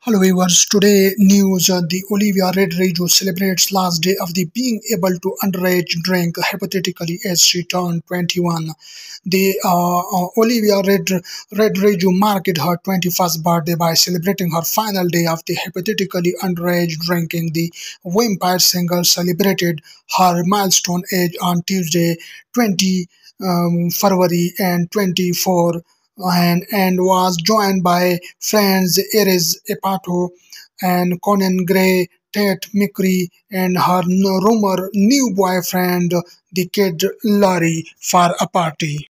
Hello viewers, today news the Olivia Rodrigo celebrates last day of the being able to underage drink hypothetically as she turned 21. The Olivia Rodrigo marked her 21st birthday by celebrating her final day of the hypothetically underage drinking. The vampire singer celebrated her milestone age on Tuesday 20 February and 24 and was joined by friends Iris Epato and Conan Gray, Tate McCree, and her rumor new boyfriend, the kid Larry, for a party.